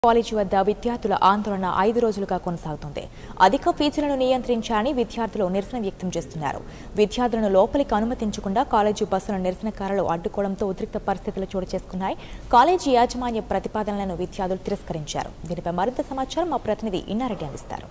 College వద్ద విద్యార్థుల ఆందోళన 5 రోజులుగా కొనసాగుతుంది. అధిక ఫీజులను నియంత్రించాలని విద్యార్థులు నిరసన వ్యక్తం చేస్తున్నారు. విద్యార్థులను లోపలికి అనుమతించకుండా కాలేజీ బస్సులను నిరసనకారులు అడ్డుకోవడంతో ఉద్రిక్త పరిస్థితులు చోటు చేసుకున్నాయి. కాలేజీ యాజమాన్య ప్రతిపాదనలను విద్యార్థులు తిరస్కరించారు. దీనిపై మరింత సమాచారం మా ప్రతినిధి ఇన్నారెడ్డి అందిస్తారు.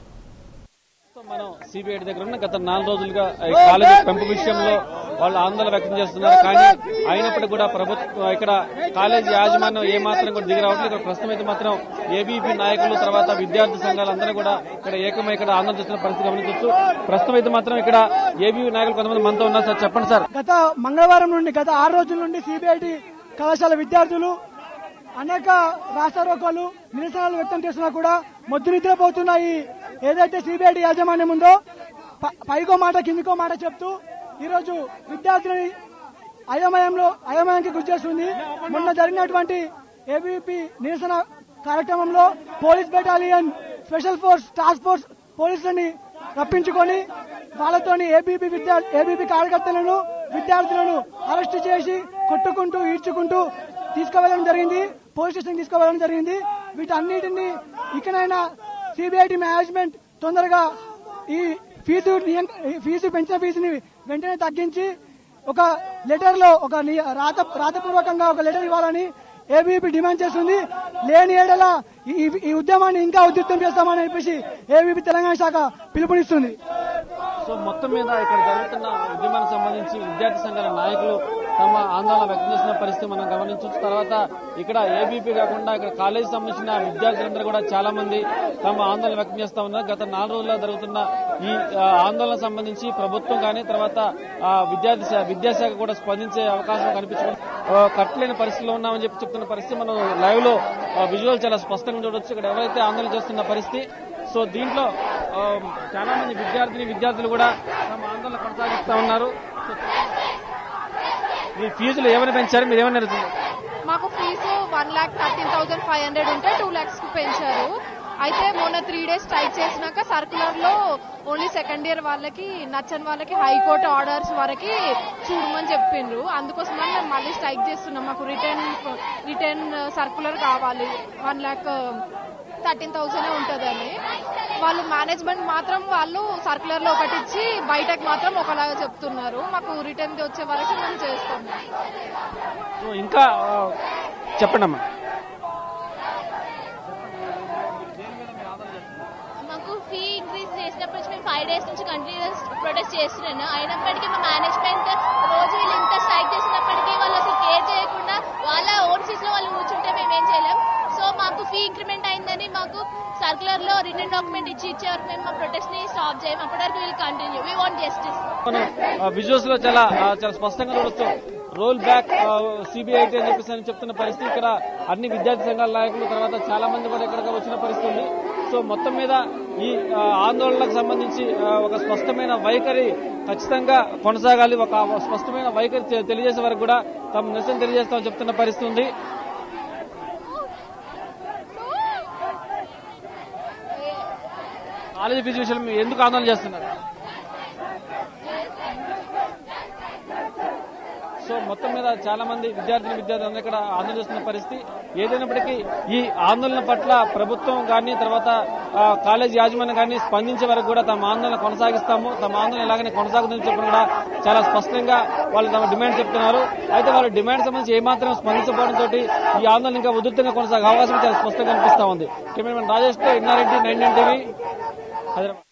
మనం CBIT దగ్గర ఉన్న గత 4 రోజులుగా కాలేజీ పెంపు విషయంలో వాళ్ళు ఆందోళన వ్యక్తం చేస్తున్నారు. కానీ అయినప్పటికీ కూడా ప్రభుత్వం ఇక్కడ కాలేజీ యాజమాన్యం ఏమాత్రం కూడా దిగి రావట్లేదు. ఇక్కడ ప్రస్తుతం అయితే మాత్రం ABP నాయకులు తర్వాత విద్యార్థి సంఘాలు అందరూ కూడా ఇక్కడ ఏకమై ఇక్కడ ఆందోళన చేస్తున్న పరిస్థితి గమనించవచ్చు. ప్రస్తుతం అయితే మాత్రం ఇక్కడ ABP నాయకులు కొంతమంది మనతో ఉన్నారు. సార్ చెప్పండి సార్. గత మంగళవారం నుండి గత 6 రోజుల నుండి CBIT కళాశాల విద్యార్థులు అనేక రాస్తారోకోలు నిరసనలు వ్యక్తం చేసినా కూడా మొద్దు నిద్రపోతున్నాయి. ఏదైతే CBIT యాజమాన్యం ఉందో పైకో మాట కిందికో మాట చెప్తూ ఈరోజు విద్యార్థులని అయోమయానికి గురి చేస్తుంది. మొన్న జరిగినటువంటి ABP నిరసన కార్యక్రమంలో police battalion, special force, task force పోలీసులని రప్పించుకొని వాళ్ళతోని ABP కార్యకర్తలను విద్యార్థులను అరెస్ట్ చేసి కొట్టుకుంటూ ఈడ్చుకుంటూ తీసుకువెళ్ళడం జరిగింది. పోలీస్ స్టేషన్ తీసుకువెళ్ళడం జరిగింది. వీటన్నిటిని ఇకనైనా CBIT మేనేజ్మెంట్ తొందరగా ఈ ఫీజు పెంచిన ఫీజుని వెంటనే తగ్గించి ఒక లెటర్ లో ఒక రాతపూర్వకంగా ఒక లెటర్ ఇవ్వాలని ABP డిమాండ్ చేస్తుంది. లేని ఏడల ఈ ఉద్యమాన్ని ఇంకా ఉధృతం చేస్తామని చెప్పేసి ABP తెలంగాణ శాఖ పిలుపునిస్తుంది. సో మొత్తం మీద ఇక్కడ జరుగుతున్న ఉద్యమానికి సంబంధించి విద్యార్థి సంఘాల నాయకులు తమ ఆందోళన వ్యక్తం చేసిన పరిస్థితి మనం గమనించవచ్చు. తర్వాత ఇక్కడ ABP కాకుండా ఇక్కడ కాలేజీ సంబంధించిన విద్యార్థులందరూ కూడా చాలా మంది తమ ఆందోళన వ్యక్తం చేస్తా ఉన్నారు. గత 4 రోజుల్లో జరుగుతున్న ఈ ఆందోళన సంబంధించి ప్రభుత్వం కానీ తర్వాత విద్యాశాఖ కూడా స్పందించే అవకాశం కనిపించుకుంది. కట్టలేని పరిస్థితిలో ఉన్నామని చెప్తున్న పరిస్థితి మనం లైవ్ లో విజువల్ చాలా స్పష్టంగా చూడవచ్చు. ఇక్కడ ఎవరైతే ఆందోళన చేస్తున్న పరిస్థితి. సో దీంట్లో చాలా మంది విద్యార్థులు కూడా తమ ఆందోళన కొనసాగిస్తా ఉన్నారు. మీ ఫీజులు ఏమైనా పెంచారు, మీరు ఏమైనా మాకు ఫీజు 1,13,500 ఉంటే 2 lakhs పెంచారు. అయితే మొన్న 3 days స్ట్రైక్ చేసినాక సర్కులర్ లో ఓన్లీ సెకండ్ ఇయర్ వాళ్ళకి నచ్చని వాళ్ళకి హైకోర్టు ఆర్డర్స్ వరకు చూడమని చెప్పిండ్రు. అందుకోసమని మేము మళ్ళీ స్ట్రైక్ చేస్తున్నాం. మాకు రిటర్న్ సర్కులర్ కావాలి. 1,13,000 ఉంటుందని వాళ్ళు మేనేజ్మెంట్ మాత్రం వాళ్ళు సర్కులర్ లో ఒకటి ఇచ్చి బయటకు మాత్రం ఒకలాగా చెప్తున్నారు. మాకు రిటర్న్ వచ్చే వరకు మేము చేస్తాము. ఇంకా చెప్పండి అమ్మా. మాకు ఫీ ఇంక్రీజ్ చేసినప్పటి నుంచి మేము 5 days నుంచి కంటిన్యూస్ ప్రొటెస్ట్ చేస్తున్నాను. అయినప్పటికీ మా మేనేజ్మెంట్ రోజు వీళ్ళు ఇంత స్ట్రైక్ చేసినప్పటికీ వాళ్ళు అసలు కేర్ చేయకుండా వాళ్ళ ఓన్ సీట్స్ లో వాళ్ళు కూర్చుంటే మేమేం చేయలేం. సో మాకు ఫీ ఇంక్రిమెంట్ అయిందని మాకు సర్కులర్ లో రిటర్న్ డాక్యుమెంట్ ఇచ్చే వరకు మేము మా ప్రొటెస్ట్ ని స్టాప్ చేయం. అప్పటి వరకు will continue. We want justice. Visuals లో చాలా స్పష్టంగా చూడొచ్చు. రోల్ బ్యాక్ CBIT అని చెప్పేసి చెప్తున్న పరిస్థితి. ఇక్కడ అన్ని విద్యార్థి సంఘాల నాయకులు తర్వాత చాలా మంది కూడా ఇక్కడికి వచ్చిన పరిస్థితి ఉంది. సో మొత్తం మీద ఈ ఆందోళనకు సంబంధించి ఒక స్పష్టమైన వైఖరి ఖచ్చితంగా కొనసాగాలి. ఒక స్పష్టమైన వైఖరి తెలియజేసే వరకు కూడా తమ నిరసన తెలియజేస్తామని చెప్తున్న పరిస్థితి ఉంది. కాలేజీ ఫీజు విషయం ఎందుకు ఆందోళన చేస్తున్నారు? సో మొత్తం మీద చాలా మంది విద్యార్థులు ఇక్కడ ఆందోళన చేస్తున్న పరిస్థితి. ఏదైనప్పటికీ ఈ ఆందోళన పట్ల ప్రభుత్వం కానీ తర్వాత కాలేజీ యాజమాన్యం కానీ స్పందించే వరకు కూడా తమ ఆందోళన కొనసాగిస్తాము, తమ ఆందోళన ఎలాగనే కొనసాగుతుందని చెప్పడం కూడా చాలా స్పష్టంగా వాళ్ళు తమ డిమాండ్ చెప్తున్నారు. అయితే వాళ్ళ డిమాండ్ సంబంధించి ఏమాత్రం స్పందించకపోవడంతో ఈ ఆందోళన ఇంకా ఉధృతంగా కొనసాగే అవకాశం చాలా స్పష్టంగా కనిపిస్తా ఉంది. కెమెరామెన్ రాజేష్ తో ఇన్నారెడ్డి, 9 TV, హైదరాబాద్.